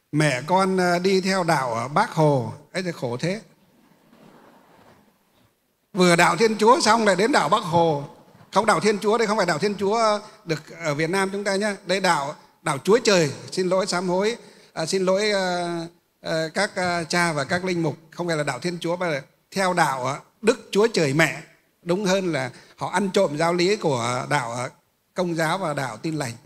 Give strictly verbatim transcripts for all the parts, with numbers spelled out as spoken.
Mẹ con đi theo đạo Bác Hồ, ấy thì khổ thế. Vừa đạo Thiên Chúa xong lại đến đạo Bác Hồ. Không, đạo Thiên Chúa đây không phải đạo Thiên Chúa được ở Việt Nam chúng ta nhé. Đây đạo đạo Chúa Trời. Xin lỗi sám hối, à, xin lỗi à, à, các à, cha và các linh mục. Không phải là đạo Thiên Chúa mà là theo đạo à, Đức Chúa Trời Mẹ. Đúng hơn là họ ăn trộm giáo lý của đạo à, Công giáo và đạo Tin Lành.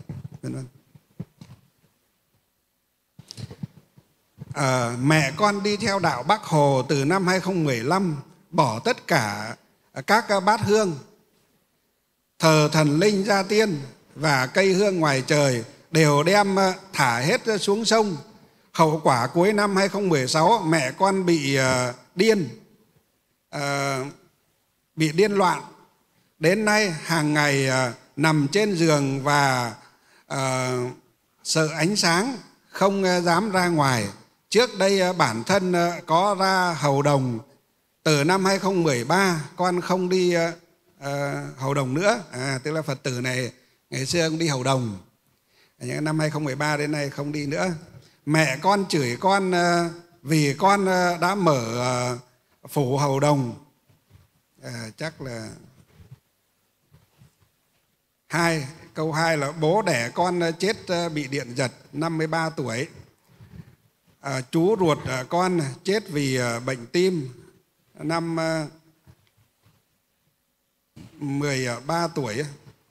À, mẹ con đi theo đạo Bác Hồ từ năm hai không một năm, bỏ tất cả các bát hương, thờ thần linh gia tiên và cây hương ngoài trời đều đem thả hết xuống sông. Hậu quả cuối năm hai không một sáu, mẹ con bị uh, điên, uh, bị điên loạn. Đến nay hàng ngày uh, nằm trên giường và uh, sợ ánh sáng, không uh, dám ra ngoài. Trước đây uh, bản thân uh, có ra hầu đồng. Từ năm hai không một ba con không đi uh, uh, hầu đồng nữa. À, tức là Phật tử này ngày xưa ông đi hầu đồng. Nhưng năm hai không một ba đến nay không đi nữa. Mẹ con chửi con uh, vì con uh, đã mở uh, phủ hầu đồng. À, chắc là hai câu hai là bố đẻ con chết uh, bị điện giật năm mươi ba tuổi. À, chú ruột uh, con chết vì uh, bệnh tim năm uh, mười ba tuổi.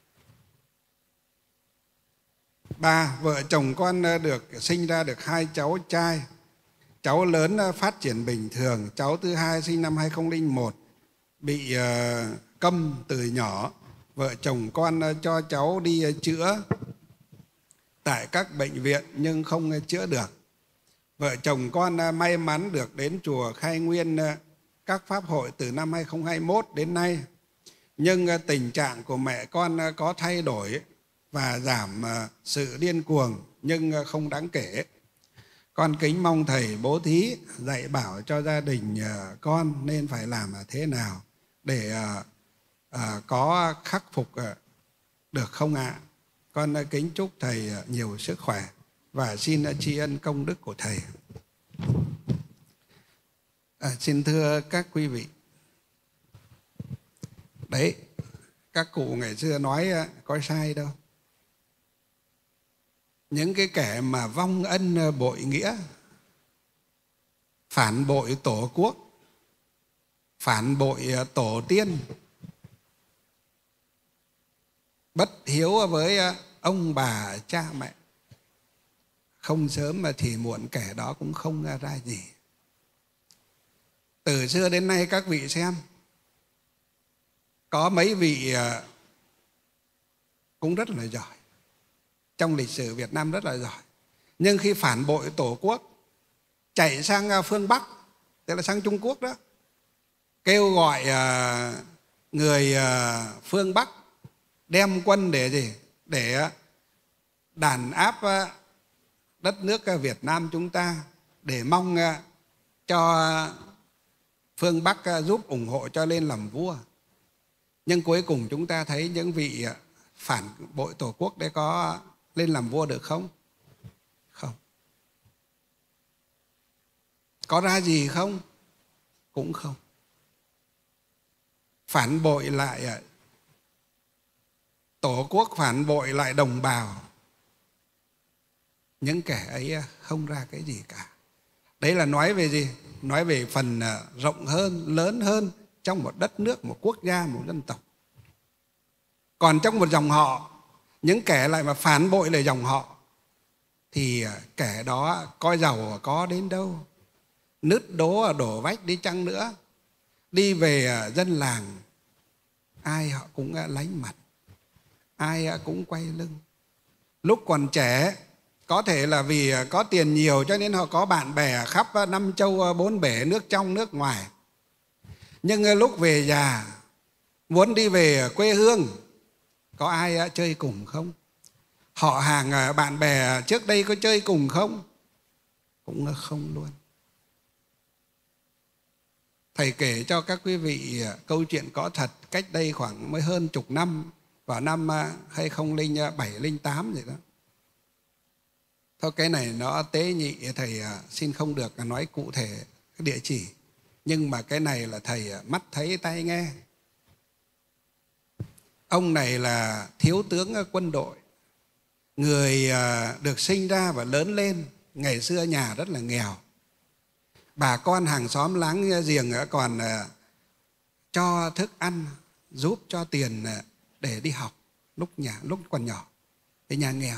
Ba, vợ chồng con được sinh ra được hai cháu trai. Cháu lớn phát triển bình thường. Cháu thứ hai sinh năm hai không không một, bị uh, câm từ nhỏ. Vợ chồng con uh, cho cháu đi uh, chữa tại các bệnh viện nhưng không uh, chữa được. Vợ chồng con uh, may mắn được đến chùa Khai Nguyên uh, các pháp hội từ năm hai không hai mốt đến nay. Nhưng uh, tình trạng của mẹ con uh, có thay đổi và giảm uh, sự điên cuồng nhưng uh, không đáng kể. Con kính mong thầy bố thí dạy bảo cho gia đình uh, con nên phải làm uh, thế nào để uh, uh, có khắc phục uh, được không ạ? À? Con uh, kính chúc thầy uh, nhiều sức khỏe và xin uh, tri ân công đức của thầy. À, xin thưa các quý vị, đấy, các cụ ngày xưa nói uh, có sai đâu. Những cái kẻ mà vong ân bội nghĩa, phản bội tổ quốc, phản bội tổ tiên, bất hiếu với ông bà cha mẹ, không sớm mà thì muộn kẻ đó cũng không ra gì. Từ xưa đến nay các vị xem, có mấy vị cũng rất là giỏi, trong lịch sử Việt Nam rất là giỏi. Nhưng khi phản bội tổ quốc, chạy sang phương Bắc, tức là sang Trung Quốc đó, kêu gọi người phương Bắc đem quân để gì? Để đàn áp đất nước Việt Nam chúng ta, để mong cho phương Bắc giúp ủng hộ cho lên làm vua. Nhưng cuối cùng chúng ta thấy những vị phản bội tổ quốc đấy có lên làm vua được không? Không. Có ra gì không? Cũng không. Phản bội lại tổ quốc, phản bội lại đồng bào, những kẻ ấy không ra cái gì cả. Đấy là nói về gì? Nói về phần rộng hơn, lớn hơn trong một đất nước, một quốc gia, một dân tộc. Còn trong một dòng họ, những kẻ lại mà phản bội lại dòng họ, thì kẻ đó có giàu có đến đâu, nứt đố đổ vách đi chăng nữa, đi về dân làng, ai họ cũng lánh mặt, ai cũng quay lưng. Lúc còn trẻ, có thể là vì có tiền nhiều cho nên họ có bạn bè khắp năm châu bốn bể, nước trong nước ngoài. Nhưng lúc về già, muốn đi về quê hương, có ai chơi cùng không? Họ hàng bạn bè trước đây có chơi cùng không? Cũng không luôn. Thầy kể cho các quý vị câu chuyện có thật cách đây khoảng mới hơn chục năm, vào năm hai không không bảy không tám vậy đó. Thôi cái này nó tế nhị, thầy xin không được nói cụ thể cái địa chỉ. Nhưng mà cái này là thầy mắt thấy tai nghe. Ông này là thiếu tướng quân đội, người được sinh ra và lớn lên. Ngày xưa nhà rất là nghèo, bà con hàng xóm láng giềng còn cho thức ăn, giúp cho tiền để đi học lúc nhà lúc còn nhỏ. Cái nhà nghèo.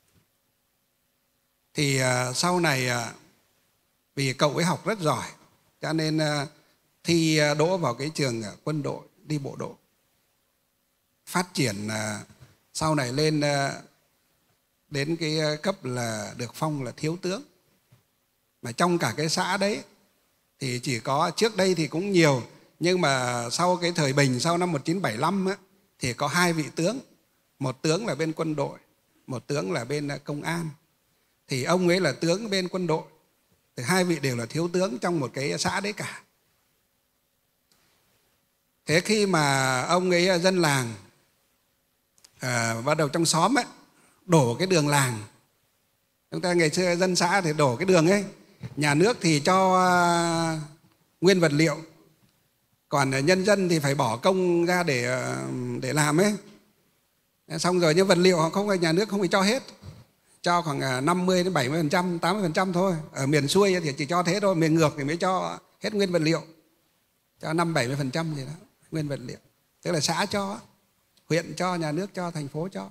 Thì sau này vì cậu ấy học rất giỏi, cho nên thi đỗ vào cái trường quân đội, đi bộ đội. Phát triển sau này lên đến cái cấp là được phong là thiếu tướng. Mà trong cả cái xã đấy thì chỉ có, trước đây thì cũng nhiều, nhưng mà sau cái thời Bình, sau năm một nghìn chín trăm bảy mươi lăm á, thì có hai vị tướng. Một tướng là bên quân đội, một tướng là bên công an. Thì ông ấy là tướng bên quân đội, thì hai vị đều là thiếu tướng trong một cái xã đấy cả. Thế khi mà ông ấy dân làng à, bắt đầu trong xóm ấy, đổ cái đường làng. Chúng ta ngày xưa dân xã thì đổ cái đường ấy, nhà nước thì cho uh, nguyên vật liệu, còn nhân dân thì phải bỏ công ra để uh, để làm ấy. Xong rồi những vật liệu họ không, nhà nước không phải cho hết, cho khoảng năm mươi đến bảy mươi phần trăm, tám mươi phần trăm thôi. Ở miền xuôi thì chỉ cho thế thôi, miền ngược thì mới cho hết nguyên vật liệu, cho năm bảy mươi phần trăm gì đó nguyên vật liệu. Tức là xã cho, huyện cho, nhà nước cho, thành phố cho.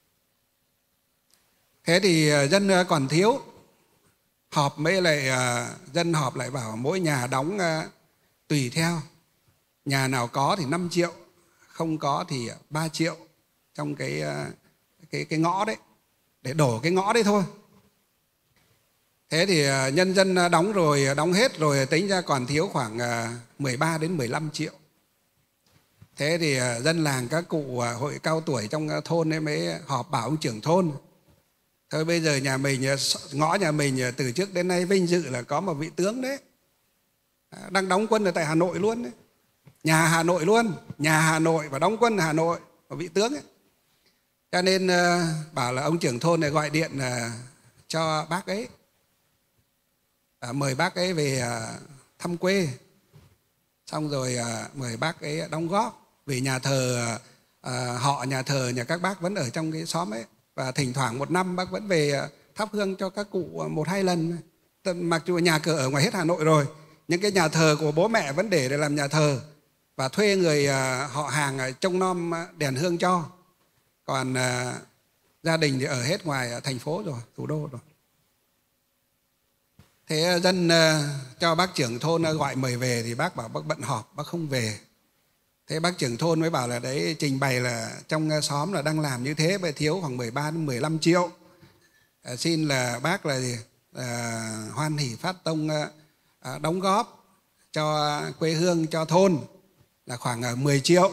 Thế thì dân còn thiếu, họp mấy lại dân họp lại bảo mỗi nhà đóng tùy theo, nhà nào có thì năm triệu, không có thì ba triệu trong cái cái cái ngõ đấy, để đổ cái ngõ đấy thôi. Thế thì nhân dân đóng rồi, đóng hết rồi, tính ra còn thiếu khoảng mười ba đến mười lăm triệu. Thế thì dân làng, các cụ hội cao tuổi trong thôn ấy mới họp bảo ông trưởng thôn: thôi bây giờ nhà mình, ngõ nhà mình từ trước đến nay vinh dự là có một vị tướng đấy, đang đóng quân ở tại Hà Nội luôn đấy. Nhà Hà Nội luôn, nhà Hà Nội và đóng quân ở Hà Nội, một vị tướng ấy. Cho nên bảo là ông trưởng thôn này gọi điện cho bác ấy, mời bác ấy về thăm quê. Xong rồi mời bác ấy đóng góp. Vì nhà thờ họ, nhà thờ nhà các bác vẫn ở trong cái xóm ấy, và thỉnh thoảng một năm bác vẫn về thắp hương cho các cụ một hai lần. Mặc dù nhà cửa ở ngoài hết Hà Nội rồi, những cái nhà thờ của bố mẹ vẫn để để làm nhà thờ, và thuê người họ hàng trông nom đèn hương cho. Còn gia đình thì ở hết ngoài thành phố rồi, thủ đô rồi. Thế dân cho bác trưởng thôn gọi mời về thì bác bảo bác bận họp, bác không về. Thế bác trưởng thôn mới bảo là đấy, trình bày là trong xóm là đang làm như thế, và thiếu khoảng mười ba đến mười lăm triệu. À, xin là bác là gì? À, hoan hỉ phát tông à, đóng góp cho quê hương, cho thôn là khoảng mười triệu.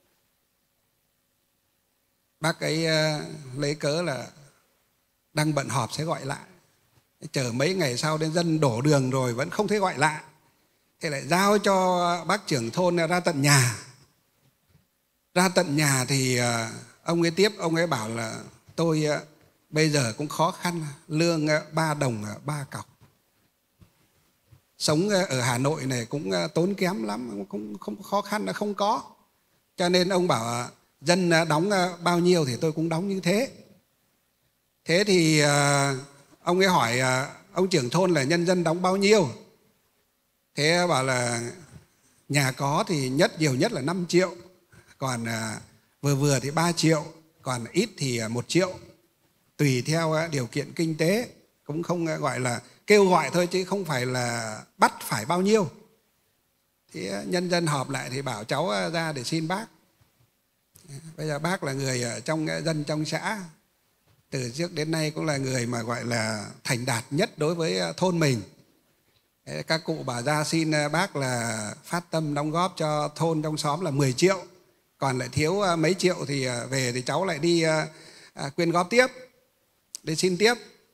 Bác ấy à, lấy cớ là đang bận họp sẽ gọi lại. Chờ mấy ngày sau đến dân đổ đường rồi vẫn không thấy gọi lại. Thế lại giao cho bác trưởng thôn ra tận nhà. Ra tận nhà thì ông ấy tiếp, ông ấy bảo là tôi bây giờ cũng khó khăn, lương ba đồng ba cọc. Sống ở Hà Nội này cũng tốn kém lắm, cũng không khó khăn là không có. Cho nên ông bảo dân đóng bao nhiêu thì tôi cũng đóng như thế. Thế thì ông ấy hỏi ông trưởng thôn là nhân dân đóng bao nhiêu. Thế bảo là nhà có thì nhất nhiều nhất là năm triệu, còn vừa vừa thì ba triệu, còn ít thì một triệu, tùy theo điều kiện kinh tế, cũng không gọi là kêu gọi thôi chứ không phải là bắt phải bao nhiêu. Thì nhân dân họp lại thì bảo cháu ra để xin bác. Bây giờ bác là người trong dân trong xã, từ trước đến nay cũng là người mà gọi là thành đạt nhất đối với thôn mình. Các cụ bảo ra xin bác là phát tâm đóng góp cho thôn trong xóm là mười triệu, còn lại thiếu mấy triệu thì về thì cháu lại đi quyên góp tiếp, để xin tiếp.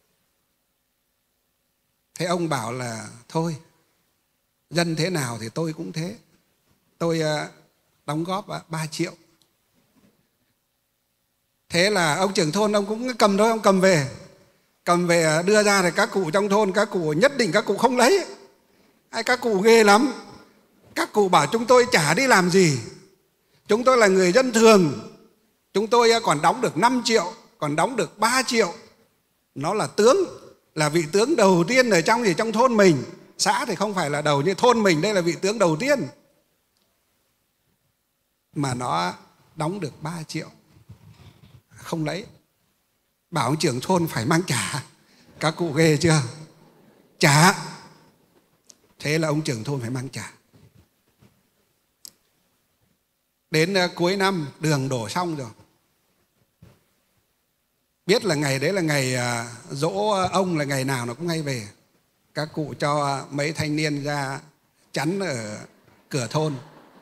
Thế ông bảo là thôi, dân thế nào thì tôi cũng thế, tôi đóng góp ba triệu. Thế là ông trưởng thôn ông cũng cầm thôi, ông cầm về. cầm về đưa ra thì các cụ trong thôn, các cụ nhất định các cụ không lấy. Hay các cụ ghê lắm. Các cụ bảo chúng tôi chả đi làm gì, chúng tôi là người dân thường, chúng tôi còn đóng được năm triệu, còn đóng được ba triệu. Nó là tướng, là vị tướng đầu tiên ở trong gì trong thôn mình. Xã thì không phải là đầu, như thôn mình đây là vị tướng đầu tiên. Mà nó đóng được ba triệu, không lấy. Bảo ông trưởng thôn phải mang trả. Các cụ ghê chưa? Trả. Thế là ông trưởng thôn phải mang trả. Đến cuối năm đường đổ xong rồi, biết là ngày đấy là ngày dỗ ông, là ngày nào nó cũng hay về. Các cụ cho mấy thanh niên ra chắn ở cửa thôn,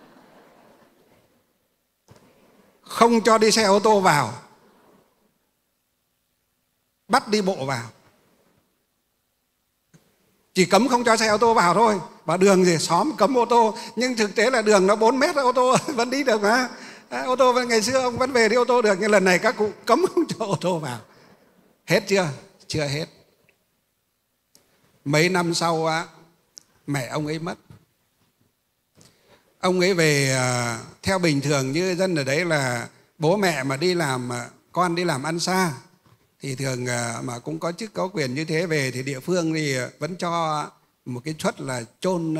không cho đi xe ô tô vào, bắt đi bộ vào. Chỉ cấm không cho xe ô tô vào thôi. Và đường gì xóm cấm ô tô, nhưng thực tế là đường nó bốn mét, ô tô vẫn đi được mà. À, ô tô ngày xưa ông vẫn về đi ô tô được, nhưng lần này các cụ cấm không cho ô tô vào. Hết chưa? Chưa hết. Mấy năm sau á, mẹ ông ấy mất. Ông ấy về theo bình thường như dân ở đấy là bố mẹ mà đi làm, con đi làm ăn xa thì thường mà cũng có chức có quyền như thế, về thì địa phương thì vẫn cho một cái suất là chôn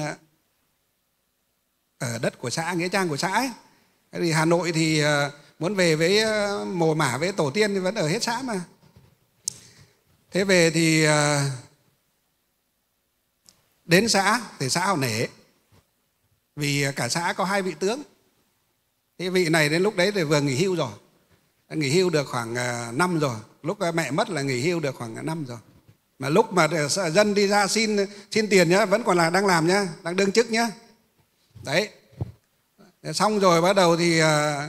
ở đất của xã, nghĩa trang của xã ấy. Thì Hà Nội thì muốn về với mồ mả với tổ tiên thì vẫn ở hết xã mà. Thế về thì đến xã thì xã họ nể, vì cả xã có hai vị tướng. Cái vị này đến lúc đấy thì vừa nghỉ hưu rồi, nghỉ hưu được khoảng năm rồi. Lúc mẹ mất là nghỉ hưu được khoảng năm rồi. Mà lúc mà dân đi ra xin xin tiền nhá, vẫn còn là đang làm nhá, đang đương chức nhá. Đấy. Xong rồi bắt đầu thì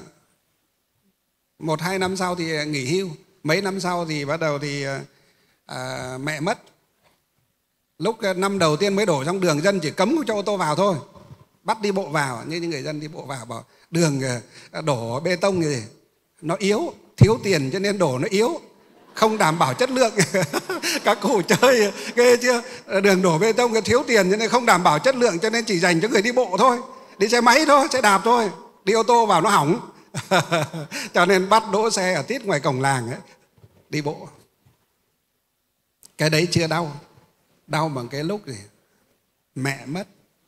một hai năm sau thì nghỉ hưu, mấy năm sau thì bắt đầu thì à, mẹ mất. Lúc năm đầu tiên mới đổ xong đường, dân chỉ cấm cho ô tô vào thôi, bắt đi bộ vào. Như những người dân đi bộ vào bảo đường đổ bê tông gì nó yếu, thiếu tiền cho nên đổ nó yếu, không đảm bảo chất lượng. Các cụ chơi ghê chưa? Đường đổ bê tông thiếu tiền cho nên không đảm bảo chất lượng, cho nên chỉ dành cho người đi bộ thôi, đi xe máy thôi, xe đạp thôi, đi ô tô vào nó hỏng. Cho nên bắt đỗ xe ở tít ngoài cổng làng ấy, đi bộ. Cái đấy chưa đau. Đau bằng cái lúc gì mẹ mất.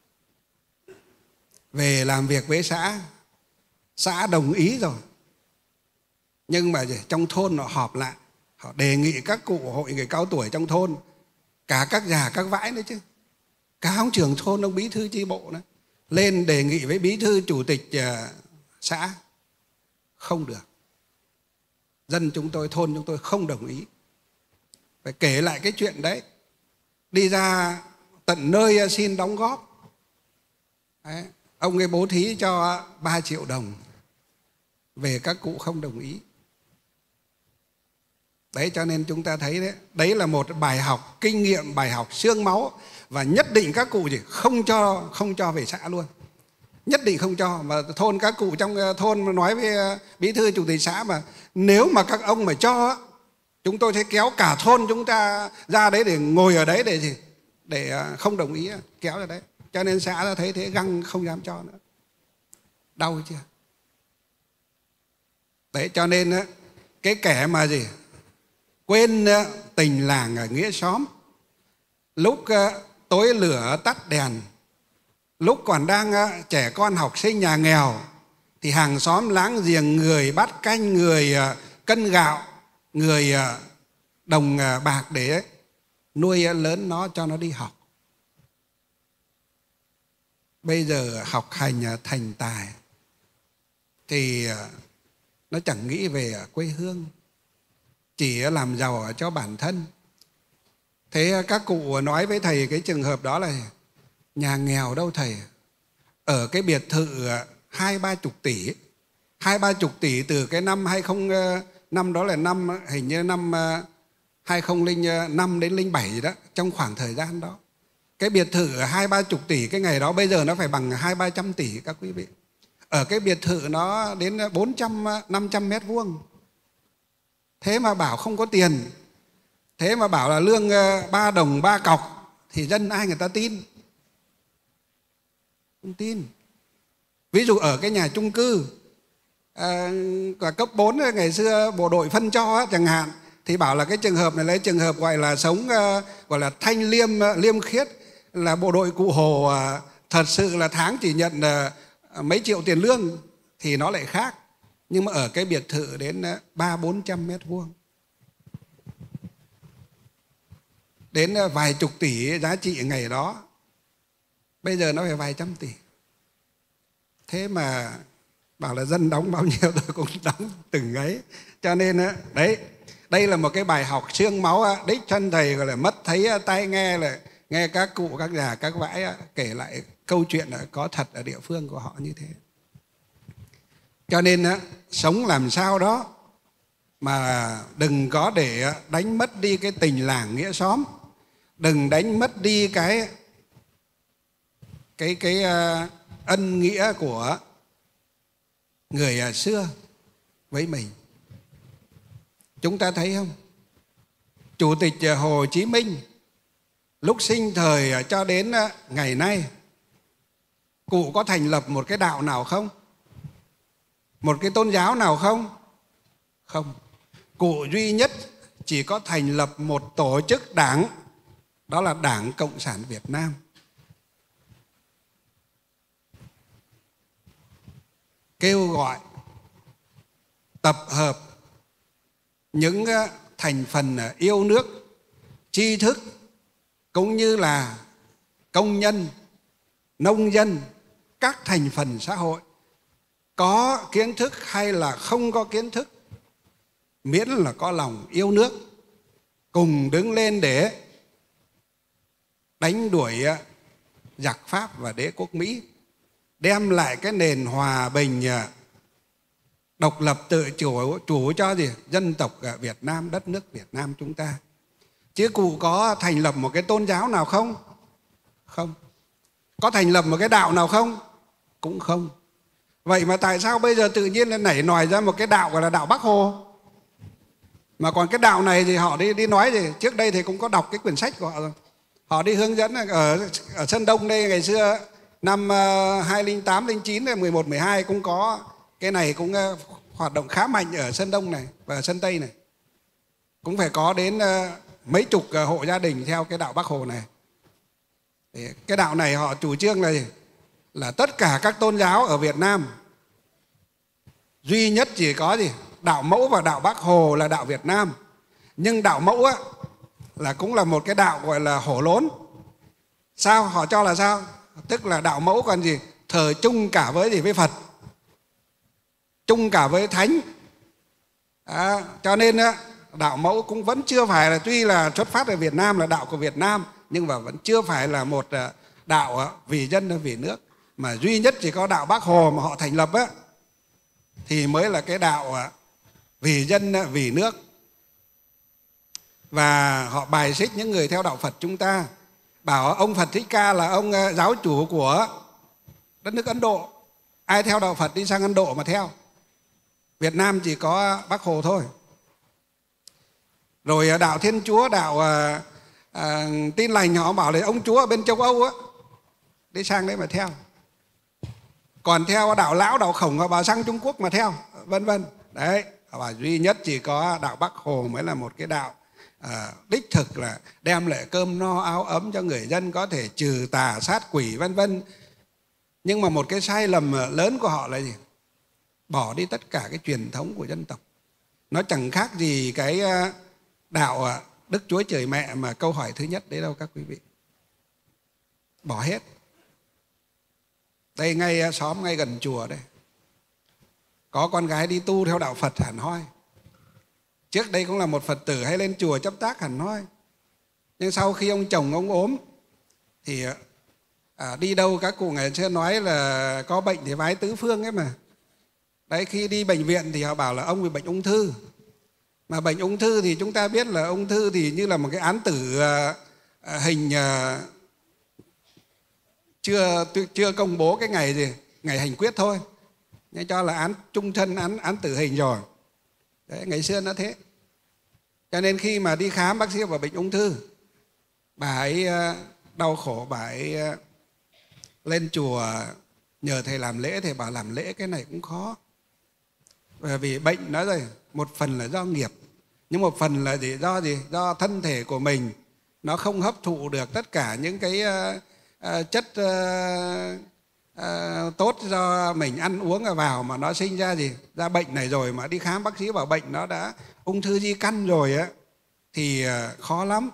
Về làm việc với xã, xã đồng ý rồi, nhưng mà gì? Trong thôn họ họp lại, họ đề nghị các cụ hội người cao tuổi trong thôn, cả các già các vãi nữa chứ, cả ông trưởng thôn, ông bí thư chi bộ nữa, lên đề nghị với bí thư chủ tịch uh, xã. Không được. Dân chúng tôi, thôn chúng tôi không đồng ý. Phải kể lại cái chuyện đấy, đi ra tận nơi xin đóng góp. Đấy. Ông ấy bố thí cho ba triệu đồng, về các cụ không đồng ý. Đấy, cho nên chúng ta thấy đấy, đấy là một bài học kinh nghiệm, bài học xương máu. Và nhất định các cụ chỉ không cho không cho về xã luôn, nhất định không cho. Mà thôn, các cụ trong thôn nói với bí thư chủ tịch xã mà nếu mà các ông mà cho, chúng tôi sẽ kéo cả thôn chúng ta ra đấy để ngồi ở đấy để gì, để không đồng ý, kéo ra đấy. Cho nên xã đã thấy thế găng không dám cho nữa. Đau chưa? Đấy, cho nên cái kẻ mà gì quên tình làng ở nghĩa xóm, lúc tối lửa tắt đèn, lúc còn đang trẻ con học sinh nhà nghèo, thì hàng xóm láng giềng người bắt canh, người cân gạo, người đồng bạc để nuôi lớn nó, cho nó đi học. Bây giờ học hành thành tài thì nó chẳng nghĩ về quê hương, chỉ làm giàu cho bản thân. Thế các cụ nói với thầy cái trường hợp đó là nhà nghèo đâu thầy, ở cái biệt thự hai ba chục tỷ, hai ba chục tỷ từ cái năm hai không năm đó là năm hình như năm hai không không năm đến linh bảy gì đó, trong khoảng thời gian đó. Cái biệt thự hai ba chục tỷ cái ngày đó bây giờ nó phải bằng hai ba trăm tỷ các quý vị. Ở cái biệt thự nó đến bốn trăm năm trăm mét vuông. Thế mà bảo không có tiền. Thế mà bảo là lương ba đồng ba cọc thì dân ai người ta tin? Không tin. Ví dụ ở cái nhà chung cư à, cấp bốn ngày xưa bộ đội phân cho chẳng hạn, thì bảo là cái trường hợp này là trường hợp gọi là sống gọi là thanh liêm liêm khiết, là bộ đội Cụ Hồ thật sự là tháng chỉ nhận mấy triệu tiền lương, thì nó lại khác. Nhưng mà ở cái biệt thự đến ba bốn trăm mét vuông, đến vài chục tỷ giá trị ngày đó, bây giờ nó phải vài trăm tỷ. Thế mà bảo là dân đóng bao nhiêu tôi cũng đóng từng ấy. Cho nên đấy, đây là một cái bài học xương máu. Đích thân thầy gọi là mất thấy tai nghe, là nghe các cụ, các già, các vãi kể lại câu chuyện có thật ở địa phương của họ như thế. Cho nên sống làm sao đó mà đừng có để đánh mất đi cái tình làng nghĩa xóm, đừng đánh mất đi cái cái cái ân nghĩa của người xưa với mình. Chúng ta thấy không? Chủ tịch Hồ Chí Minh lúc sinh thời cho đến ngày nay, cụ có thành lập một cái đạo nào không? Một cái tôn giáo nào không? Không. Cụ duy nhất chỉ có thành lập một tổ chức đảng, đó là Đảng Cộng sản Việt Nam. Kêu gọi tập hợp những thành phần yêu nước, tri thức, cũng như là công nhân, nông dân, các thành phần xã hội, có kiến thức hay là không có kiến thức, miễn là có lòng yêu nước, cùng đứng lên để đánh đuổi giặc Pháp và đế quốc Mỹ, đem lại cái nền hòa bình, độc lập tự chủ, chủ cho gì? Dân tộc Việt Nam, đất nước Việt Nam chúng ta. Chứ cụ có thành lập một cái tôn giáo nào không? Không. Có thành lập một cái đạo nào không? Cũng không. Vậy mà tại sao bây giờ tự nhiên lại nảy nòi ra một cái đạo gọi là đạo Bác Hồ? Mà còn cái đạo này thì họ đi đi nói gì? Trước đây thì cũng có đọc cái quyển sách của họ rồi. Họ đi hướng dẫn ở, ở Sơn Đông đây ngày xưa, năm hai không không tám, không chín, mười một, mười hai cũng có cái này, cũng hoạt động khá mạnh ở Sơn Đông này và Sơn Tây này. Cũng phải có đến mấy chục hộ gia đình theo cái đạo Bác Hồ này. Cái đạo này họ chủ trương là gì? Là tất cả các tôn giáo ở Việt Nam duy nhất chỉ có gì? Đạo Mẫu và đạo Bác Hồ là đạo Việt Nam. Nhưng đạo Mẫu á, là cũng là một cái đạo gọi là hổ lốn. Sao? Họ cho là sao? Tức là đạo Mẫu còn gì? Thờ chung cả với gì? Với Phật, chung cả với Thánh. À, cho nên á, đạo Mẫu cũng vẫn chưa phải là, tuy là xuất phát ở Việt Nam là đạo của Việt Nam, nhưng mà vẫn chưa phải là một đạo vì dân vì nước. Mà duy nhất chỉ có đạo Bác Hồ mà họ thành lập á, thì mới là cái đạo vì dân vì nước. Và họ bài xích những người theo đạo Phật chúng ta, bảo ông Phật Thích Ca là ông giáo chủ của đất nước Ấn Độ. Ai theo đạo Phật đi sang Ấn Độ mà theo. Việt Nam chỉ có Bác Hồ thôi. Rồi đạo Thiên Chúa, đạo à, à, Tin Lành, họ bảo là ông Chúa ở bên châu Âu á, đi sang đấy mà theo. Còn theo đạo Lão, đạo Khổng họ bảo sang Trung Quốc mà theo, vân vân. Đấy, họ bảo duy nhất chỉ có đạo Bác Hồ mới là một cái đạo à, đích thực là đem lại cơm no áo ấm cho người dân, có thể trừ tà sát quỷ vân vân. Nhưng mà một cái sai lầm lớn của họ là gì? Bỏ đi tất cả cái truyền thống của dân tộc. Nó chẳng khác gì cái đạo Đức Chúa Trời Mẹ mà câu hỏi thứ nhất đấy đâu các quý vị. Bỏ hết. Đây ngay xóm, ngay gần chùa đây, có con gái đi tu theo đạo Phật hẳn hoi. Trước đây cũng là một Phật tử hay lên chùa chấp tác hẳn hoi. Nhưng sau khi ông chồng ông ốm thì à, đi đâu các cụ ngày xưa nói là có bệnh thì vái tứ phương ấy mà. Đấy, khi đi bệnh viện thì họ bảo là ông bị bệnh ung thư. Mà bệnh ung thư thì chúng ta biết là ung thư thì như là một cái án tử à, à, hình à, chưa chưa công bố cái ngày gì, ngày hành quyết thôi. Nhưng cho là án trung thân, án án tử hình rồi. Đấy, ngày xưa nó thế. Cho nên khi mà đi khám bác sĩ vào bệnh ung thư, bà ấy đau khổ, bà ấy lên chùa nhờ thầy làm lễ, thầy bảo làm lễ cái này cũng khó. Bởi vì bệnh nó rồi, một phần là do nghiệp, nhưng một phần là gì? Do gì? Do thân thể của mình nó không hấp thụ được tất cả những cái uh, uh, chất uh, uh, tốt do mình ăn uống vào, mà nó sinh ra gì? Ra bệnh này rồi. Mà đi khám bác sĩ bảo bệnh nó đã ung thư di căn rồi á, thì uh, khó lắm.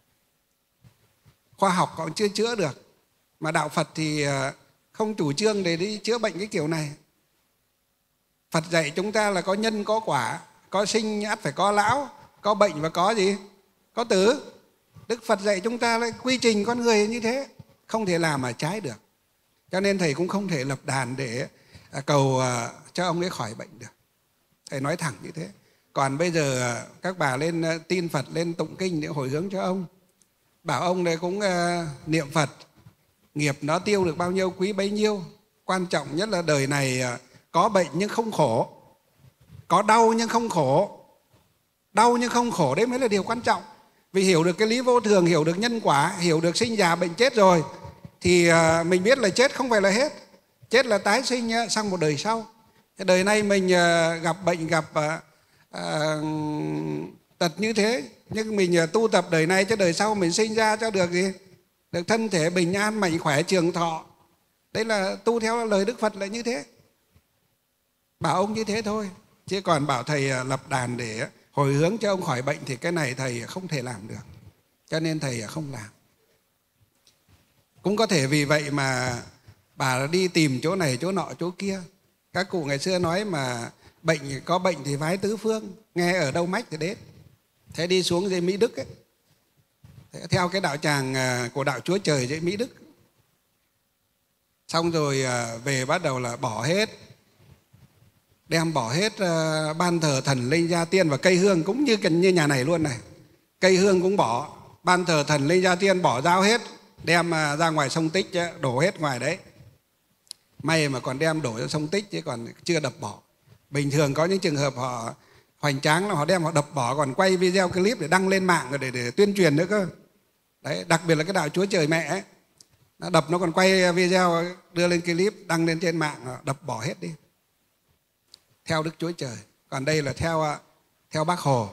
Khoa học còn chưa chữa được, mà đạo Phật thì uh, không chủ trương để đi chữa bệnh cái kiểu này. Phật dạy chúng ta là có nhân có quả, có sinh ắt phải có lão, có bệnh và có gì? Có tử. Đức Phật dạy chúng ta là quy trình con người như thế, không thể làm mà trái được. Cho nên thầy cũng không thể lập đàn để cầu cho ông ấy khỏi bệnh được. Thầy nói thẳng như thế. Còn bây giờ các bà lên tin Phật, lên tụng kinh để hồi hướng cho ông, bảo ông này cũng niệm Phật, nghiệp nó tiêu được bao nhiêu quý bấy nhiêu. Quan trọng nhất là đời này có bệnh nhưng không khổ, có đau nhưng không khổ. Đau nhưng không khổ, đấy mới là điều quan trọng. Vì hiểu được cái lý vô thường, hiểu được nhân quả, hiểu được sinh già bệnh chết rồi, thì mình biết là chết không phải là hết. Chết là tái sinh sang một đời sau. Đời này mình gặp bệnh, gặp à, tật như thế, nhưng mình tu tập đời này cho đời sau mình sinh ra cho được gì? Được thân thể bình an, mạnh khỏe, trường thọ. Đấy là tu theo lời Đức Phật là như thế. Bảo ông như thế thôi. Chứ còn bảo thầy lập đàn để hồi hướng cho ông khỏi bệnh thì cái này thầy không thể làm được. Cho nên thầy không làm. Cũng có thể vì vậy mà bà đi tìm chỗ này, chỗ nọ, chỗ kia. Các cụ ngày xưa nói mà bệnh có bệnh thì vái tứ phương, nghe ở đâu mách thì đến. Thế đi xuống dưới Mỹ Đức ấy, theo cái đạo tràng của đạo Chúa Trời dưới Mỹ Đức. Xong rồi về bắt đầu là bỏ hết, đem bỏ hết uh, ban thờ thần linh gia tiên và cây hương, cũng như như nhà này luôn này. Cây hương cũng bỏ, ban thờ thần linh gia tiên bỏ giao hết, đem uh, ra ngoài sông Tích, đổ hết ngoài đấy. May mà còn đem đổ ra sông Tích chứ còn chưa đập bỏ. Bình thường có những trường hợp họ hoành tráng là họ đem họ đập bỏ, còn quay video clip để đăng lên mạng để, để tuyên truyền nữa cơ. Đấy, đặc biệt là cái đạo Chúa Trời Mẹ ấy, nó đập nó còn quay video đưa lên clip đăng lên trên mạng, đập bỏ hết đi. Theo Đức Chúa Trời. Còn đây là theo theo Bác Hồ.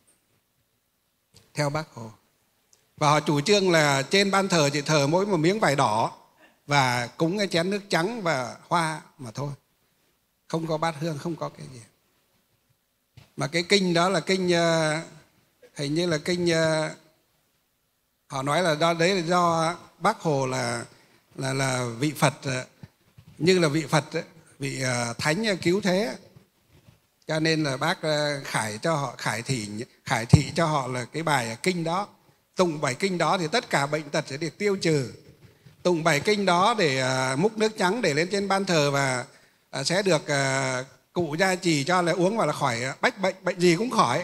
Theo Bác Hồ. Và họ chủ trương là trên ban thờ chỉ thờ mỗi một miếng vải đỏ và cúng cái chén nước trắng và hoa mà thôi. Không có bát hương, không có cái gì. Mà cái kinh đó là kinh hình như là kinh, họ nói là do đấy là do Bác Hồ là là là vị Phật, như là vị Phật, vị thánh cứu thế. Cho nên là bác khải cho họ, khải thị khải thị cho họ là cái bài kinh đó. Tụng bài kinh đó thì tất cả bệnh tật sẽ được tiêu trừ. Tụng bài kinh đó để múc nước trắng để lên trên ban thờ và sẽ được cụ gia trì cho là uống vào là khỏi bách bệnh, bệnh gì cũng khỏi.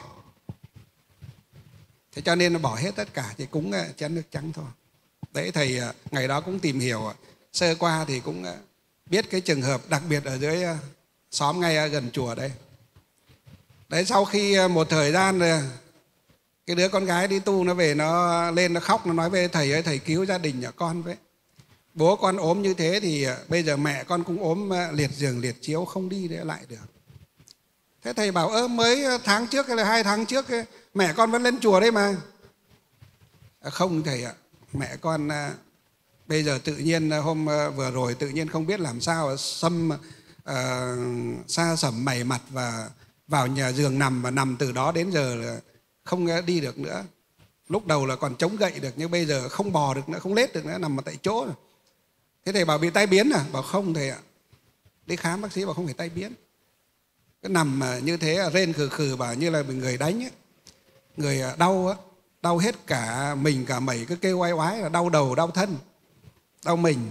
Thế cho nên nó bỏ hết tất cả, chỉ cúng chén nước trắng thôi. Đấy, thầy ngày đó cũng tìm hiểu sơ qua thì cũng biết cái trường hợp đặc biệt ở dưới xóm ngay gần chùa đây. Đấy, sau khi một thời gian cái đứa con gái đi tu nó về, nó lên nó khóc, nó nói về thầy ơi, thầy cứu gia đình nhà con với. Bố con ốm như thế thì bây giờ mẹ con cũng ốm liệt giường liệt chiếu, không đi để lại được. Thế thầy bảo ơ mới tháng trước hay là hai tháng trước mẹ con vẫn lên chùa đấy mà. À, không thầy ạ, mẹ con bây giờ tự nhiên hôm vừa rồi tự nhiên không biết làm sao xâm uh, sa sẩm mày mặt và vào nhà giường nằm, và nằm từ đó đến giờ là không đi được nữa. Lúc đầu là còn chống gậy được, nhưng bây giờ không bò được nữa, không lết được nữa, nằm tại chỗ rồi. Thế thầy bảo bị tai biến à? Bảo không thầy ạ. Đi khám bác sĩ bảo không phải tai biến. Cái nằm như thế rên khừ khừ, bảo như là bị người đánh ấy. Người đau á, đau hết cả mình cả mẩy, cứ kêu oai oái là đau đầu, đau thân, đau mình.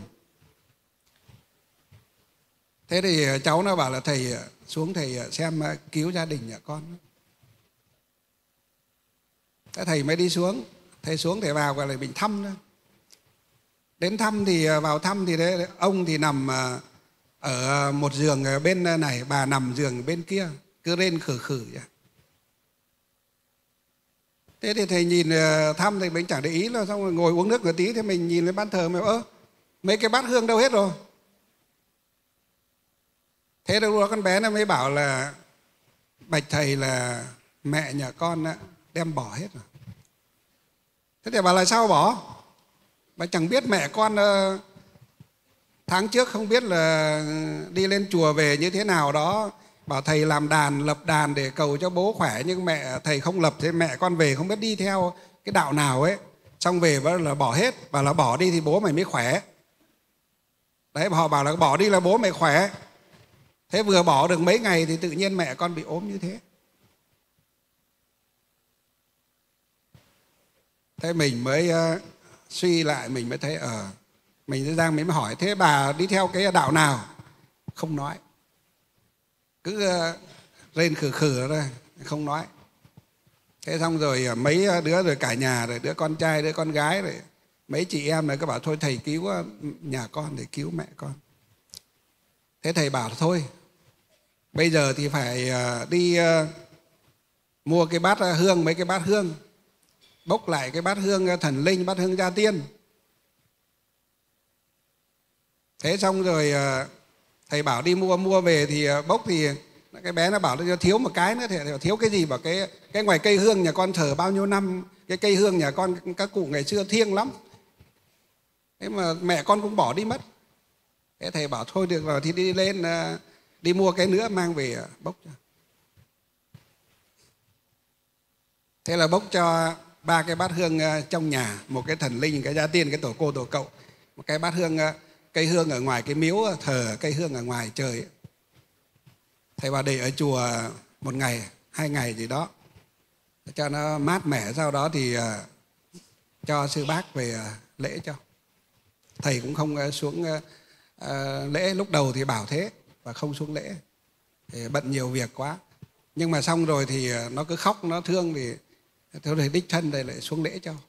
Thế thì cháu nó bảo là thầy xuống thầy xem cứu gia đình nhà con. Thế thầy mới đi xuống, thầy xuống thầy vào gọi là mình thăm thôi. Đến thăm thì vào thăm thì đấy, ông thì nằm ở một giường bên này, bà nằm giường bên kia, cứ rên khử khử vậy. Thế thì thầy nhìn thăm thì mình chẳng để ý, là xong rồi ngồi uống nước một tí, thì mình nhìn lên ban thờ mình ơ mấy cái bát hương đâu hết rồi. Thế đâu đó con bé nó mới bảo là bạch thầy là mẹ nhà con đem bỏ hết rồi. Thế thì bảo là sao bỏ? Bà chẳng biết mẹ con tháng trước không biết là đi lên chùa về như thế nào đó, bảo thầy làm đàn, lập đàn để cầu cho bố khỏe, nhưng mẹ thầy không lập, thế mẹ con về không biết đi theo cái đạo nào ấy, xong về là bỏ hết, bảo là bỏ đi thì bố mày mới khỏe. Đấy, họ bảo là bỏ đi là bố mày khỏe. Thế vừa bỏ được mấy ngày thì tự nhiên mẹ con bị ốm như thế. Thế mình mới uh, suy lại, mình mới thấy ở uh, mình ra mới hỏi thế bà đi theo cái đạo nào? Không nói, cứ uh, rên khử khử ra không nói. Thế xong rồi uh, mấy đứa rồi cả nhà rồi, đứa con trai đứa con gái rồi mấy chị em này cứ bảo thôi thầy cứu uh, nhà con để cứu mẹ con. Thế thầy bảo thôi bây giờ thì phải uh, đi uh, mua cái bát uh, hương, mấy cái bát hương, bốc lại cái bát hương uh, thần linh, bát hương gia tiên. Thế xong rồi uh, thầy bảo đi mua, mua về thì uh, bốc thì cái bé nó bảo nó thiếu một cái nữa. Thì thiếu cái gì? Bảo cái cái ngoài cây hương nhà con thờ bao nhiêu năm, cái cây hương nhà con các cụ ngày xưa thiêng lắm, thế mà mẹ con cũng bỏ đi mất. Thế thầy bảo thôi được rồi thì đi lên uh, đi mua cái nữa mang về uh, bốc cho. Thế là bốc cho ba cái bát hương uh, trong nhà, một cái thần linh, cái gia tiên, cái tổ cô tổ cậu, một cái bát hương uh, cây hương ở ngoài cái miếu uh, thờ cây hương ở ngoài trời. Thầy bảo để ở chùa một ngày hai ngày gì đó cho nó mát mẻ, sau đó thì uh, cho sư bác về uh, lễ cho. Thầy cũng không uh, xuống uh, uh, lễ, lúc đầu thì bảo thế và không xuống lễ, thì bận nhiều việc quá. Nhưng mà xong rồi thì uh, nó cứ khóc, nó thương, thì thôi thì đích thân đây lại xuống lễ cho.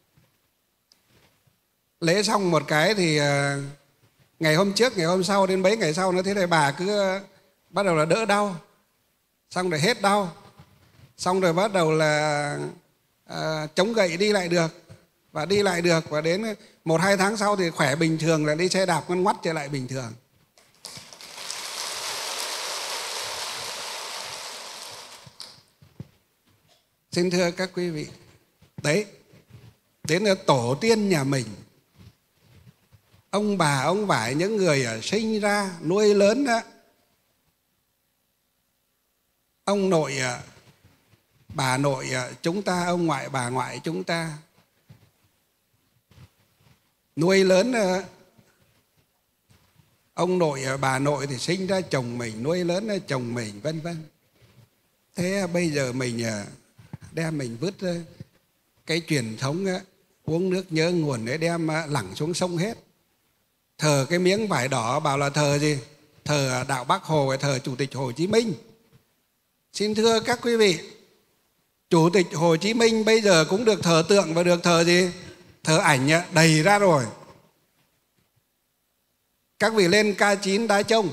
Lễ xong một cái thì uh, ngày hôm trước, ngày hôm sau, đến mấy ngày sau nó thế này, bà cứ uh, bắt đầu là đỡ đau, xong rồi hết đau, xong rồi bắt đầu là à, chống gậy đi lại được, và đi lại được, và đến một hai tháng sau thì khỏe bình thường, là đi xe đạp ngoắt ngoắt trở lại bình thường. Xin thưa các quý vị, đấy, đến là tổ tiên nhà mình, ông bà ông vải, những người sinh ra nuôi lớn đó, ông nội bà nội chúng ta, ông ngoại bà ngoại chúng ta nuôi lớn, ông nội bà nội thì sinh ra chồng mình, nuôi lớn chồng mình, vân vân. Thế bây giờ mình đem mình vứt cái truyền thống uống nước nhớ nguồn để đem lẳng xuống sông hết. Thờ cái miếng vải đỏ bảo là thờ gì? Thờ đạo Bác Hồ, thờ Chủ tịch Hồ Chí Minh. Xin thưa các quý vị, Chủ tịch Hồ Chí Minh bây giờ cũng được thờ tượng và được thờ gì? Thờ ảnh đầy ra rồi. Các vị lên K chín Đá Trông,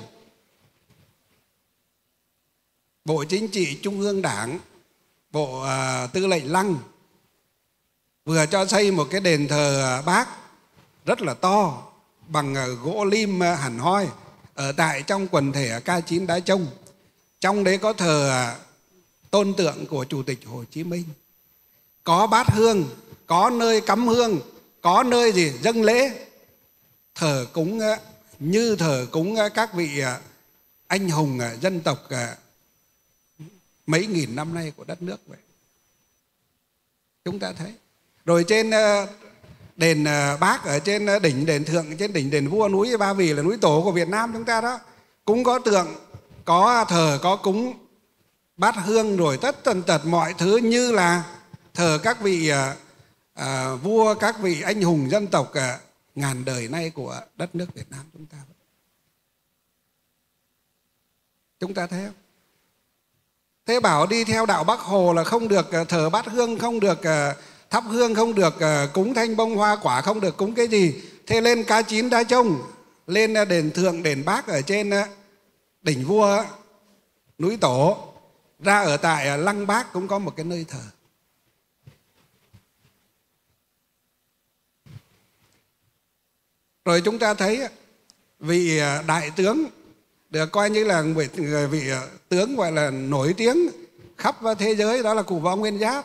Bộ Chính trị Trung ương Đảng, Bộ uh, Tư lệnh Lăng vừa cho xây một cái đền thờ Bác rất là to, bằng uh, gỗ lim uh, hẳn hoi, ở tại trong quần thể K chín Đá Trông. Trong đấy có thờ tôn tượng của Chủ tịch Hồ Chí Minh, có bát hương, có nơi cắm hương, có nơi gì dâng lễ, thờ cúng như thờ cúng các vị anh hùng dân tộc mấy nghìn năm nay của đất nước vậy. Chúng ta thấy. Rồi trên đền Bác, ở trên đỉnh đền Thượng, trên đỉnh đền Vua, núi Ba Vì là núi tổ của Việt Nam chúng ta đó, cũng có tượng, có thờ, có cúng bát hương, rồi tất tần tật mọi thứ như là thờ các vị à, à, vua, các vị anh hùng dân tộc à, ngàn đời nay của đất nước Việt Nam chúng ta. Chúng ta thấy không? Thế bảo đi theo đạo Bác Hồ là không được thờ bát hương, không được thắp hương, không được cúng thanh bông hoa quả, không được cúng cái gì. Thế lên K chín Đá Trông, lên đền Thượng, đền Bác ở trên đỉnh Vua, núi Tổ, ra ở tại Lăng Bác cũng có một cái nơi thờ. Rồi chúng ta thấy vị đại tướng được coi như là vị, vị tướng gọi là nổi tiếng khắp thế giới, đó là cụ Võ Nguyên Giáp.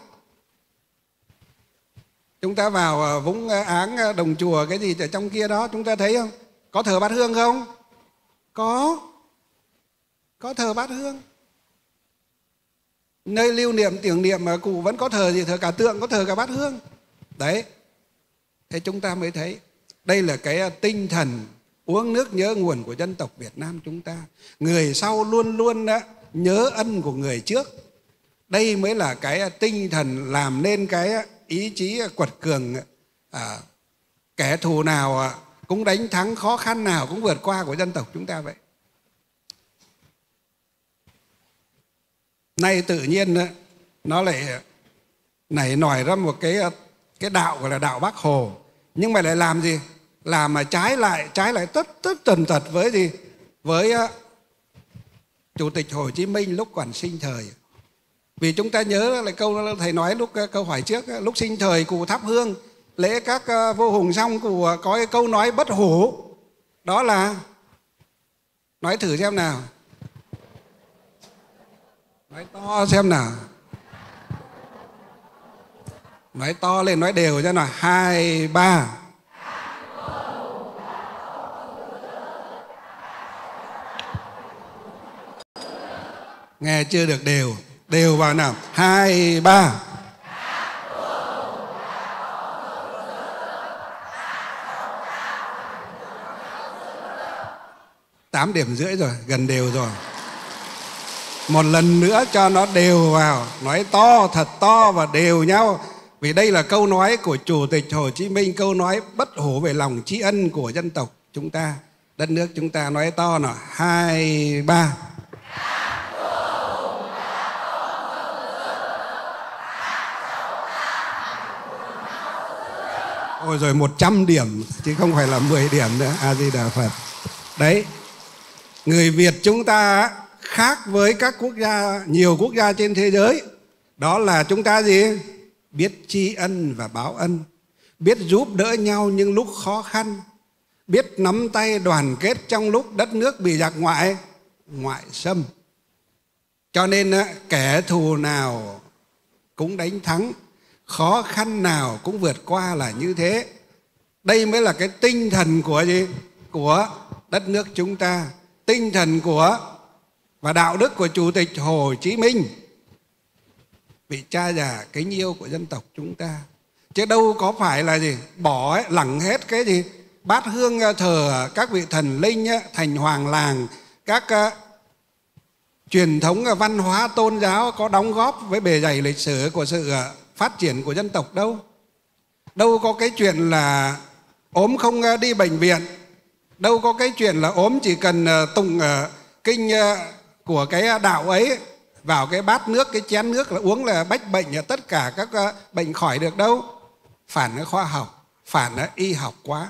Chúng ta vào Vũng Áng, Đồng Chùa, cái gì ở trong kia đó, chúng ta thấy không? Có thờ bát hương không? Có. Có thờ bát hương. Nơi lưu niệm tưởng niệm mà cụ vẫn có thờ gì? Thờ cả tượng, có thờ cả bát hương. Đấy. Thế chúng ta mới thấy đây là cái tinh thần uống nước nhớ nguồn của dân tộc Việt Nam chúng ta. Người sau luôn luôn nhớ ân của người trước. Đây mới là cái tinh thần làm nên cái ý chí quật cường, à, kẻ thù nào cũng đánh thắng, khó khăn nào cũng vượt qua của dân tộc chúng ta vậy. Nay tự nhiên nó lại nảy nổi ra một cái cái đạo gọi là đạo Bác Hồ, nhưng mà lại làm gì? Làm mà trái lại trái lại tất tất tần tật với gì? Với uh, Chủ tịch Hồ Chí Minh lúc còn sinh thời. Vì chúng ta nhớ lại câu thầy nói lúc câu hỏi trước, lúc sinh thời cụ thắp hương lễ các uh, vua hùng xong, cụ có cái câu nói bất hủ, đó là, nói thử xem nào, nói to xem nào, nói to lên, nói đều cho nào, hai ba. Nghe chưa được đều, đều vào nào, hai ba. Tám điểm rưỡi rồi, gần đều rồi. Một lần nữa cho nó đều vào, nói to, thật to và đều nhau. Vì đây là câu nói của Chủ tịch Hồ Chí Minh, câu nói bất hủ về lòng tri ân của dân tộc chúng ta, đất nước chúng ta. Nói to nào, hai ba. Ôi rồi một trăm điểm chứ không phải là mười điểm nữa. A Di Đà Phật. Đấy, người Việt chúng ta khác với các quốc gia, nhiều quốc gia trên thế giới, đó là chúng ta gì? Biết tri ân và báo ân, biết giúp đỡ nhau những lúc khó khăn, biết nắm tay đoàn kết trong lúc đất nước bị giặc ngoại ngoại xâm. Cho nên kẻ thù nào cũng đánh thắng, khó khăn nào cũng vượt qua là như thế. Đây mới là cái tinh thần của gì? Của đất nước chúng ta, tinh thần của và đạo đức của Chủ tịch Hồ Chí Minh, vị cha già kính yêu của dân tộc chúng ta. Chứ đâu có phải là gì? Bỏ ấy, lẳng hết cái gì? Bát hương thờ các vị thần linh thành hoàng làng, các uh, truyền thống văn hóa tôn giáo có đóng góp với bề dày lịch sử của sự uh, phát triển của dân tộc đâu. Đâu có cái chuyện là ốm không uh, đi bệnh viện. Đâu có cái chuyện là ốm chỉ cần uh, tụng uh, kinh uh, của cái đạo ấy vào cái bát nước, cái chén nước là uống là bách bệnh, tất cả các uh, bệnh khỏi được đâu. Phản khoa học, phản y học quá.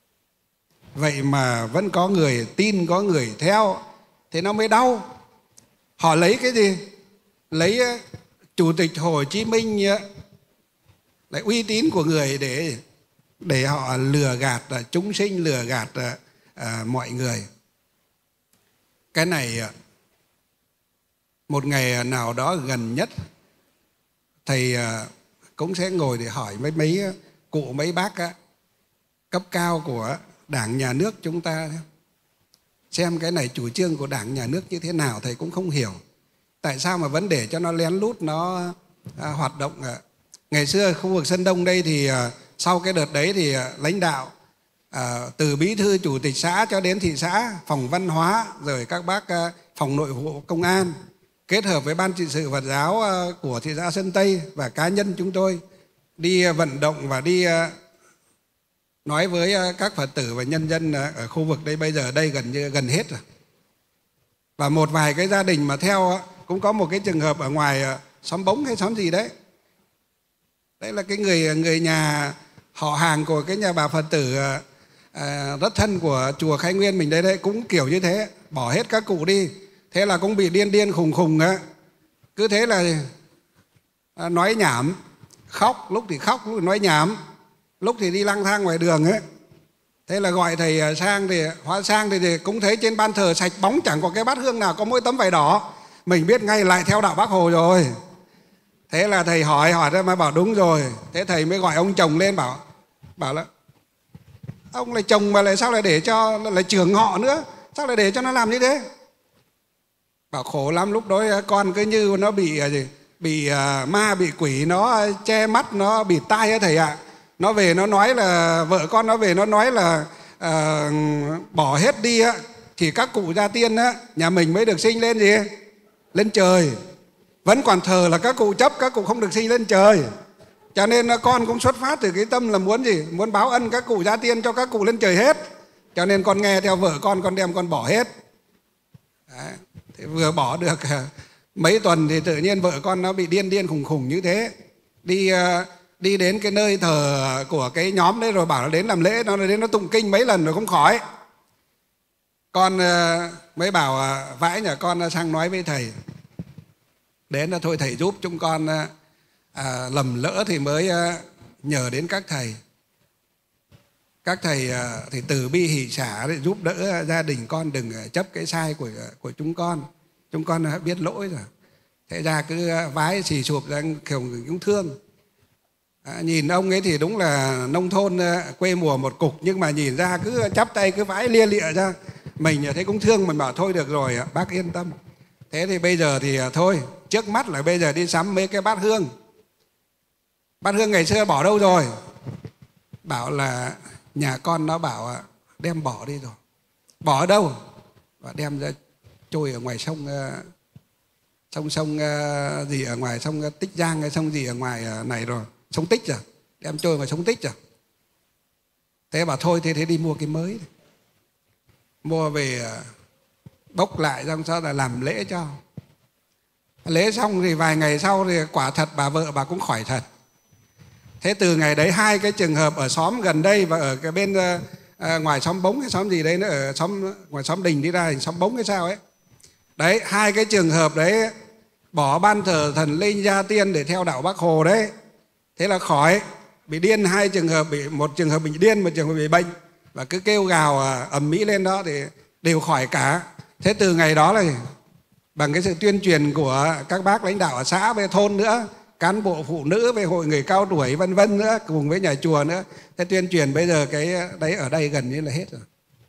Vậy mà vẫn có người tin, có người theo, thế nó mới đau. Họ lấy cái gì? Lấy uh, Chủ tịch Hồ Chí Minh, uh, lấy uy tín của người để để họ lừa gạt uh, chúng sinh, lừa gạt uh, uh, mọi người. Cái này uh, một ngày nào đó gần nhất thầy uh, cũng sẽ ngồi để hỏi mấy mấy cụ, mấy bác uh, cấp cao của Đảng Nhà nước chúng ta, xem cái này chủ trương của Đảng Nhà nước như thế nào. Thầy cũng không hiểu tại sao mà vẫn để cho nó lén lút nó à, hoạt động. À, ngày xưa khu vực Sơn Đông đây thì à, sau cái đợt đấy thì à, lãnh đạo à, từ bí thư chủ tịch xã cho đến thị xã, phòng văn hóa, rồi các bác à, phòng nội vụ công an, kết hợp với ban trị sự Phật giáo à, của thị xã Sơn Tây và cá nhân chúng tôi đi à, vận động và đi à, nói với các Phật tử và nhân dân ở khu vực đây. Bây giờ đây gần như gần hết rồi. Và một vài cái gia đình mà theo, cũng có một cái trường hợp ở ngoài xóm Bống hay xóm gì đấy. Đấy là cái người người nhà họ hàng của cái nhà bà Phật tử à, rất thân của chùa Khai Nguyên mình đây đấy, cũng kiểu như thế, bỏ hết các cụ đi. Thế là cũng bị điên điên khùng khùng á. Cứ thế là à, nói nhảm, khóc, lúc thì khóc, lúc thì nói nhảm, lúc thì đi lang thang ngoài đường ấy. Thế là gọi thầy sang thì hóa sang thì, thì cũng thấy trên ban thờ sạch bóng, chẳng có cái bát hương nào, có mỗi tấm vải đỏ. Mình biết ngay lại theo đạo Bác Hồ rồi. Thế là thầy hỏi hỏi ra mới bảo đúng rồi. Thế thầy mới gọi ông chồng lên bảo bảo là ông là chồng mà lại sao lại để cho là, là trưởng họ nữa, sao lại để cho nó làm như thế? Bảo khổ lắm, lúc đó con cứ như nó bị gì bị uh, ma bị quỷ nó che mắt, nó bịt tai á thầy ạ. À. Nó về nó nói là vợ con nó về nó nói là uh, bỏ hết đi á thì các cụ gia tiên á nhà mình mới được sinh lên gì lên trời. Vẫn còn thờ là các cụ chấp, các cụ không được sinh lên trời. Cho nên con cũng xuất phát từ cái tâm là muốn gì? Muốn báo ân các cụ gia tiên cho các cụ lên trời hết. Cho nên con nghe theo vợ con, con đem con bỏ hết. Đấy. Thì vừa bỏ được mấy tuần thì tự nhiên vợ con nó bị điên điên khùng khùng như thế. Đi đi đến cái nơi thờ của cái nhóm đấy rồi bảo nó đến làm lễ, nó đến nó tụng kinh mấy lần rồi không khỏi. Con mới bảo vãi nhà con sang nói với thầy. Đến là thôi thầy giúp chúng con à, lầm lỡ thì mới nhờ đến các thầy. Các thầy thì từ bi hỷ xả để giúp đỡ gia đình con đừng chấp cái sai của của chúng con. Chúng con đã biết lỗi rồi. Thế ra cứ vái xì sụp ra kiểu cũng thương. À, nhìn ông ấy thì đúng là nông thôn quê mùa một cục, nhưng mà nhìn ra cứ chắp tay cứ vái lia lịa ra. Mình thấy cũng thương, mình bảo thôi được rồi bác yên tâm. Thế thì bây giờ thì thôi, trước mắt là bây giờ đi sắm mấy cái bát hương. Bát hương ngày xưa bỏ đâu rồi? Bảo là nhà con nó bảo đem bỏ đi rồi. Bỏ ở đâu? Và đem ra trôi ở ngoài sông sông sông gì ở ngoài sông Tích Giang hay sông gì ở ngoài này rồi, sông Tích rồi, đem trôi ngoài sông Tích rồi. Thế bảo thôi thế thế đi mua cái mới, mua về bốc lại xong sau là làm lễ cho. Lễ xong thì vài ngày sau thì quả thật bà vợ bà cũng khỏi thật. Thế từ ngày đấy hai cái trường hợp ở xóm gần đây và ở cái bên à, ngoài xóm Bống hay xóm gì đấy nữa, ở xóm ngoài xóm Đình đi ra xóm Bống hay sao ấy. Đấy, hai cái trường hợp đấy bỏ ban thờ thần linh gia tiên để theo đạo Bác Hồ đấy. Thế là khỏi, bị điên hai trường hợp, bị một trường hợp bị điên, một trường hợp bị bệnh và cứ kêu gào ầm mỹ lên đó thì đều khỏi cả. Thế từ ngày đó là bằng cái sự tuyên truyền của các bác lãnh đạo ở xã về thôn nữa, cán bộ phụ nữ về hội người cao tuổi vân vân nữa, cùng với nhà chùa nữa. Thế tuyên truyền bây giờ cái đấy ở đây gần như là hết rồi.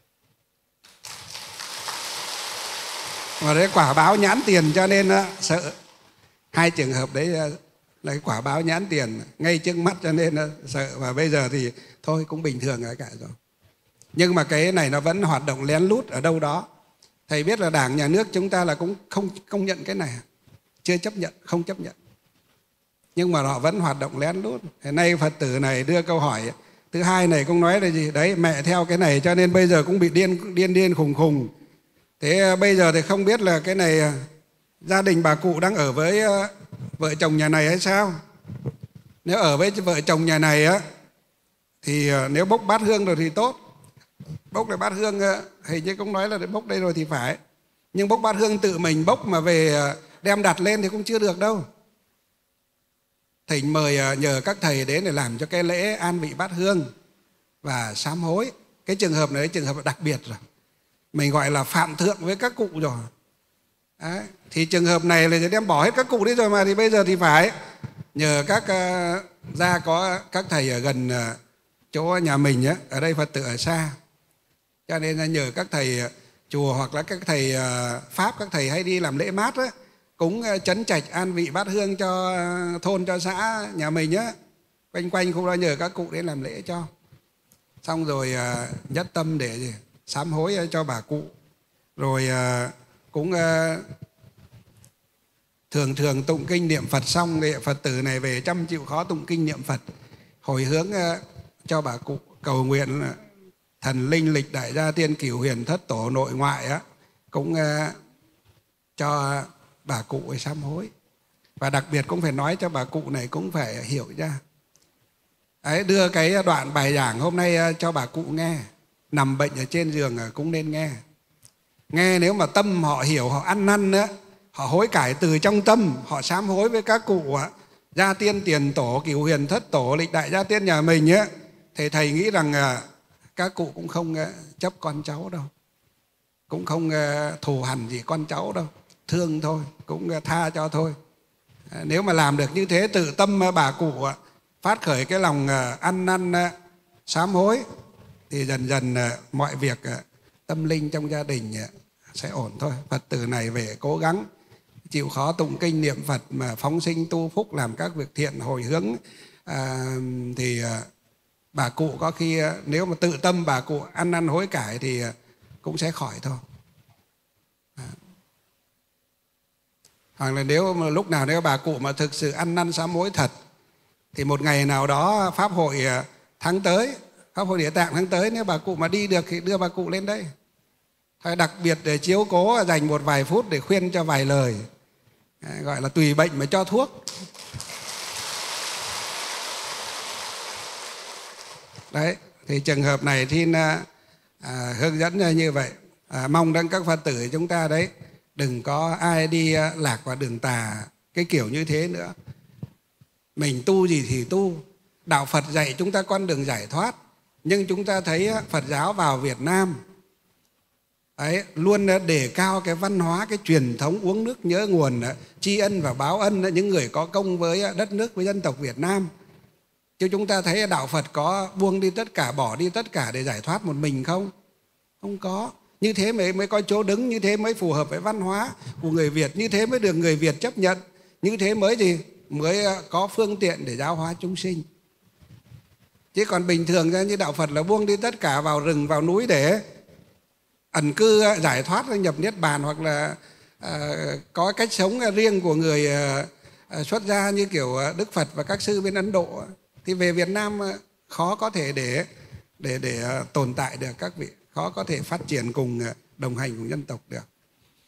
Mà đấy quả báo nhãn tiền, cho nên sợ hai trường hợp đấy là cái quả báo nhãn tiền ngay trước mắt, cho nên sợ. Và bây giờ thì thôi cũng bình thường cả rồi. Nhưng mà cái này nó vẫn hoạt động lén lút ở đâu đó. Thầy biết là Đảng nhà nước chúng ta là cũng không công nhận cái này, chưa chấp nhận, không chấp nhận. Nhưng mà họ vẫn hoạt động lén lút. Hôm nay Phật tử này đưa câu hỏi thứ hai này cũng nói là gì? Đấy, mẹ theo cái này cho nên bây giờ cũng bị điên điên điên khùng khùng. Thế bây giờ thì không biết là cái này gia đình bà cụ đang ở với vợ chồng nhà này hay sao? Nếu ở với vợ chồng nhà này á thì nếu bốc bát hương rồi thì tốt. Bốc lại bát hương hình như cũng nói là bốc đây rồi thì phải. Nhưng bốc bát hương tự mình bốc mà về đem đặt lên thì cũng chưa được đâu. Thỉnh mời nhờ các thầy đến để làm cho cái lễ an vị bát hương và sám hối. Cái trường hợp này trường hợp đặc biệt rồi. Mình gọi là phạm thượng với các cụ rồi. Đấy. Thì trường hợp này là đem bỏ hết các cụ đi rồi mà, thì bây giờ thì phải nhờ các uh, ra có các thầy ở gần uh, chỗ nhà mình á, ở đây Phật tử ở xa. Cho nên là nhờ các thầy uh, chùa hoặc là các thầy uh, Pháp, các thầy hay đi làm lễ mát á, cũng uh, trấn trạch an vị bát hương cho uh, thôn, cho xã nhà mình á. Quanh quanh cũng đã nhờ các cụ đến làm lễ cho. Xong rồi uh, nhất tâm để gì? Sám hối cho bà cụ. Rồi uh, cũng uh, thường thường tụng kinh niệm Phật xong thì Phật tử này về chăm chịu khó tụng kinh niệm Phật, hồi hướng uh, cho bà cụ, cầu nguyện uh, thần linh lịch đại gia tiên cửu huyền thất tổ nội ngoại á, cũng uh, cho bà cụ ấy sám hối. Và đặc biệt cũng phải nói cho bà cụ này cũng phải hiểu ra. Đấy, đưa cái đoạn bài giảng hôm nay uh, cho bà cụ nghe. Nằm bệnh ở trên giường cũng nên nghe. Nghe nếu mà tâm họ hiểu, họ ăn năn nữa, họ hối cải từ trong tâm, họ sám hối với các cụ gia tiên tiền tổ, cửu huyền thất tổ, lịch đại gia tiên nhà mình ấy, thì thầy nghĩ rằng các cụ cũng không chấp con cháu đâu, cũng không thù hằn gì con cháu đâu, thương thôi, cũng tha cho thôi. Nếu mà làm được như thế, tự tâm bà cụ phát khởi cái lòng ăn năn sám hối, thì dần dần mọi việc tâm linh trong gia đình sẽ ổn thôi. Phật tử này về cố gắng chịu khó tụng kinh niệm Phật mà phóng sinh tu phúc, làm các việc thiện hồi hướng, à, thì bà cụ có khi nếu mà tự tâm bà cụ ăn năn hối cải thì cũng sẽ khỏi thôi. À. Hoặc là nếu mà lúc nào nếu bà cụ mà thực sự ăn năn sám hối thật, thì một ngày nào đó pháp hội tháng tới, pháp hội Địa Tạng tháng tới, nếu bà cụ mà đi được thì đưa bà cụ lên đây. Thôi đặc biệt để chiếu cố, dành một vài phút để khuyên cho vài lời, à, gọi là tùy bệnh mà cho thuốc. Đấy, thì trường hợp này thì à, hướng dẫn như vậy. À, mong rằng các Phật tử chúng ta đấy đừng có ai đi lạc vào đường tà cái kiểu như thế nữa. Mình tu gì thì tu, đạo Phật dạy chúng ta con đường giải thoát, nhưng chúng ta thấy Phật giáo vào Việt Nam ấy, luôn đề cao cái văn hóa, cái truyền thống uống nước nhớ nguồn, tri ân và báo ân những người có công với đất nước, với dân tộc Việt Nam. Chứ chúng ta thấy đạo Phật có buông đi tất cả, bỏ đi tất cả để giải thoát một mình không? Không có. Như thế mới, mới có chỗ đứng, như thế mới phù hợp với văn hóa của người Việt, như thế mới được người Việt chấp nhận, như thế mới gì? Mới có phương tiện để giáo hóa chúng sinh. Chứ còn bình thường ra như đạo Phật là buông đi tất cả, vào rừng, vào núi để ẩn cư giải thoát, nhập niết bàn, hoặc là à, có cách sống riêng của người à, xuất gia như kiểu Đức Phật và các sư bên Ấn Độ, thì về Việt Nam khó có thể để để để tồn tại được các vị, khó có thể phát triển cùng đồng hành cùng dân tộc được.